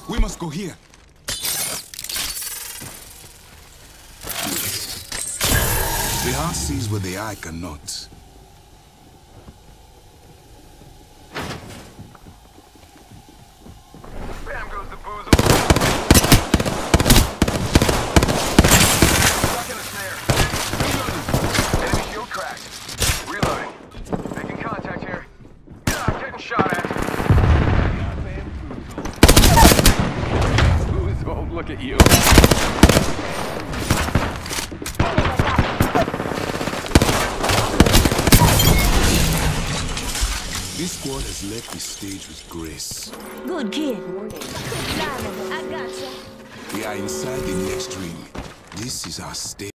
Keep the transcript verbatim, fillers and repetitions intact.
We must go here. The heart sees what the eye cannot. Bam goes the boozle. Stuck in a snare. Enemy shield cracked. Reloading. Making contact here. Ah, getting shot at. Boozle, look at you. This squad has left the stage with grace. Good kid. I gotcha. We are inside the next ring. This is our stage.